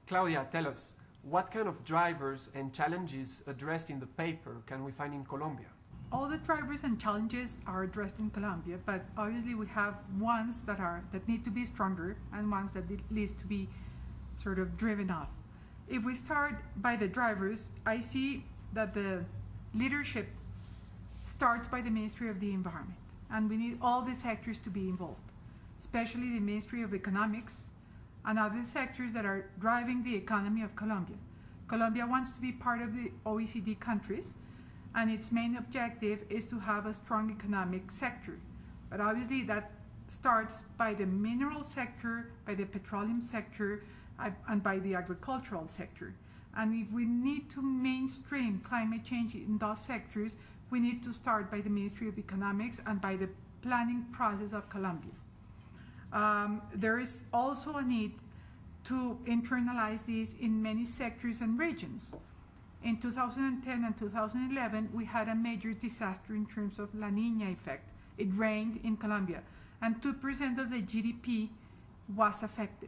Claudia, tell us, what kind of drivers and challenges addressed in the paper can we find in Colombia? All the drivers and challenges are addressed in Colombia, but obviously we have ones that need to be stronger and ones that needs to be sort of driven off. If we start by the drivers, I see that the leadership starts by the Ministry of the Environment, and we need all the sectors to be involved, especially the Ministry of Economics and other sectors that are driving the economy of Colombia. Colombia wants to be part of the OECD countries, and its main objective is to have a strong economic sector. But obviously that starts by the mineral sector, by the petroleum sector, and by the agricultural sector. And if we need to mainstream climate change in those sectors, we need to start by the Ministry of Economics and by the planning process of Colombia. There is also a need to internalize these in many sectors and regions. In 2010 and 2011, we had a major disaster in terms of La Niña effect. It rained in Colombia, and 2% of the GDP was affected.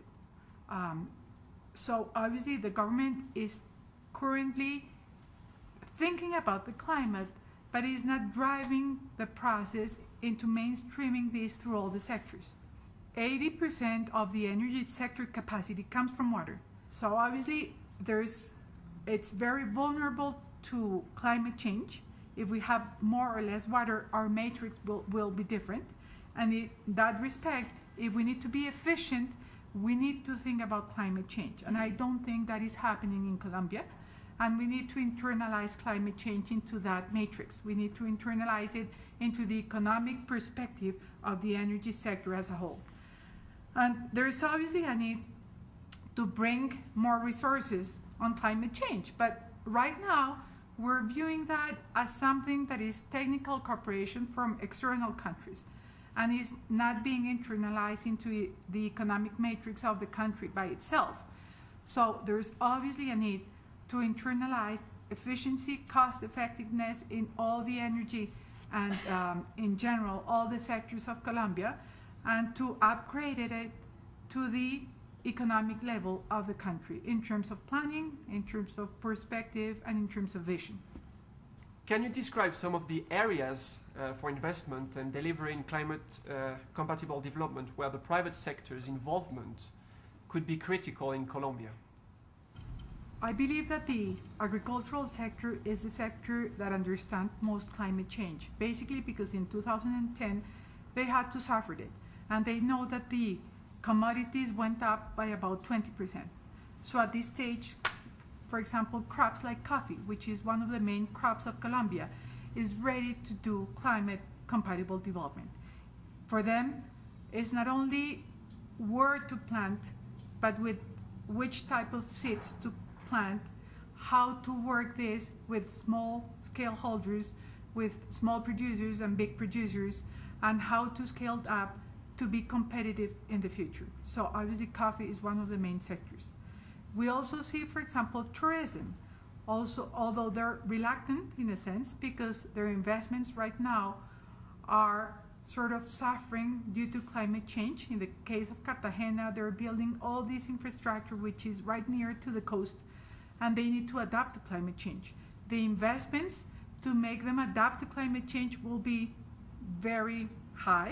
So obviously the government is currently thinking about the climate, but is not driving the process into mainstreaming this through all the sectors. 80% of the energy sector capacity comes from water. So obviously it's very vulnerable to climate change. If we have more or less water, our matrix will be different. And in that respect, if we need to be efficient, we need to think about climate change. And I don't think that is happening in Colombia. And we need to internalize climate change into that matrix. We need to internalize it into the economic perspective of the energy sector as a whole. And there is obviously a need to bring more resources on climate change. But right now, we're viewing that as something that is technical cooperation from external countries and is not being internalized into the economic matrix of the country by itself. So there's obviously a need to internalize efficiency, cost effectiveness in all the energy and in general, all the sectors of Colombia, and to upgrade it to the economic level of the country in terms of planning, in terms of perspective, and in terms of vision. Can you describe some of the areas for investment and delivering climate compatible development where the private sector's involvement could be critical in Colombia? I believe that the agricultural sector is the sector that understands most climate change, basically because in 2010 they had to suffer it, and they know that the commodities went up by about 20%. So at this stage, for example, crops like coffee, which is one of the main crops of Colombia, is ready to do climate compatible development. For them, it's not only where to plant, but with which type of seeds to plant, how to work this with small scale holders, with small producers and big producers, and how to scale it up to be competitive in the future. So obviously coffee is one of the main sectors. We also see, for example, tourism. Also, although they're reluctant in a sense because their investments right now are sort of suffering due to climate change. In the case of Cartagena, they're building all this infrastructure which is right near to the coast, and they need to adapt to climate change. The investments to make them adapt to climate change will be very high.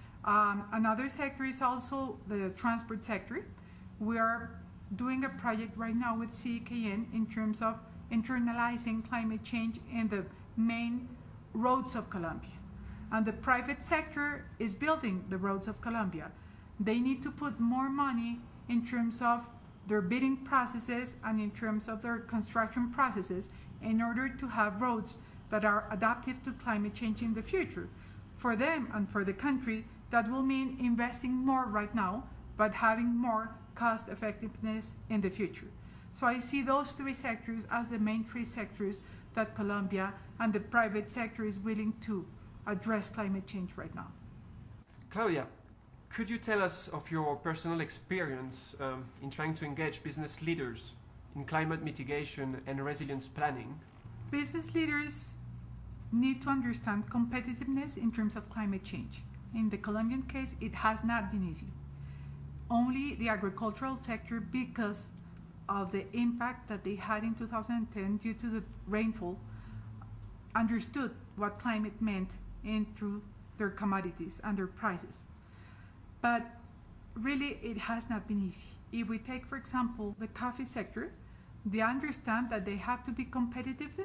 Another sector is also the transport sector. We are doing a project right now with CEKN in terms of internalizing climate change in the main roads of Colombia. And the private sector is building the roads of Colombia. They need to put more money in terms of their bidding processes and in terms of their construction processes in order to have roads that are adaptive to climate change in the future. For them and for the country, that will mean investing more right now, but having more cost effectiveness in the future. So I see those three sectors as the main three sectors that Colombia and the private sector is willing to address climate change right now. Claudia, could you tell us of your personal experience in trying to engage business leaders in climate mitigation and resilience planning? Business leaders need to understand competitiveness in terms of climate change. In the Colombian case, it has not been easy. Only the agricultural sector, because of the impact that they had in 2010 due to the rainfall understood what climate meant through their commodities and their prices. But really, it has not been easy. If we take, for example, the coffee sector, they understand that they have to be competitive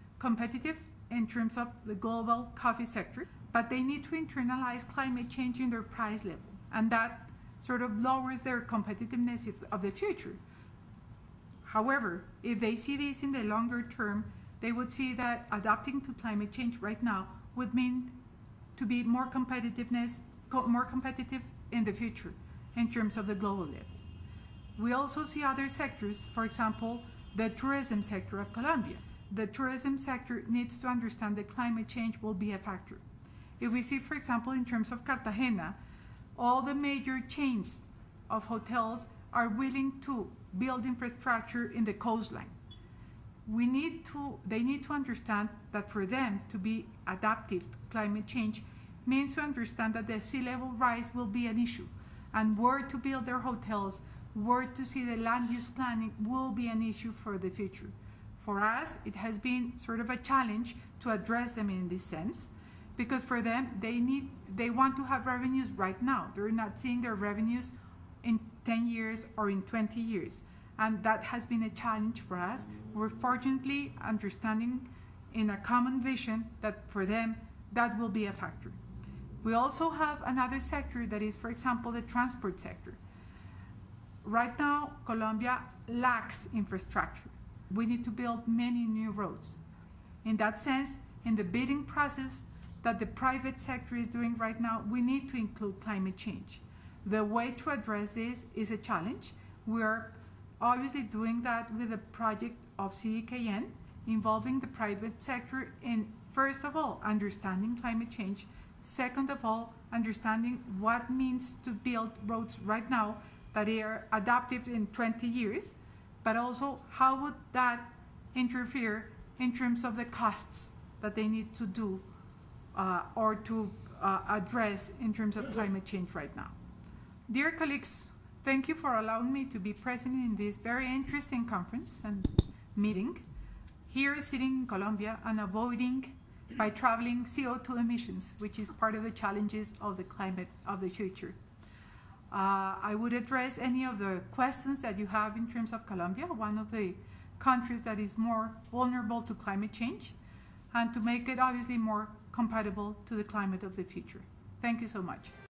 in terms of the global coffee sector, but they need to internalize climate change in their price level, and that sort of lowers their competitiveness of the future. However, if they see this in the longer term, they would see that adapting to climate change right now would mean to be more competitive in the future in terms of the global level. We also see other sectors, for example, the tourism sector of Colombia. The tourism sector needs to understand that climate change will be a factor. If we see, for example, in terms of Cartagena, all the major chains of hotels are willing to build infrastructure in the coastline. They need to understand that for them to be adaptive to climate change means to understand that the sea level rise will be an issue, and where to build their hotels, where to see the land use planning will be an issue for the future. For us, it has been sort of a challenge to address them in this sense, because for them, they want to have revenues right now. They're not seeing their revenues in 10 years or in 20 years. And that has been a challenge for us. We're fortunately understanding in a common vision that for them, that will be a factor. We also have another sector that is, for example, the transport sector. Right now, Colombia lacks infrastructure. We need to build many new roads. In that sense, in the bidding process that the private sector is doing right now, we need to include climate change. The way to address this is a challenge. We're obviously doing that with a project of CEKN involving the private sector in, first of all, understanding climate change. Second of all, understanding what it means to build roads right now that are adaptive in 20 years, but also how would that interfere in terms of the costs that they need to do or to address in terms of climate change right now. Dear colleagues, thank you for allowing me to be present in this very interesting conference and meeting here sitting in Colombia and avoiding by traveling CO2 emissions, which is part of the challenges of the climate of the future. I would address any of the questions that you have in terms of Colombia, one of the countries that is more vulnerable to climate change, and to make it obviously more compatible to the climate of the future. Thank you so much.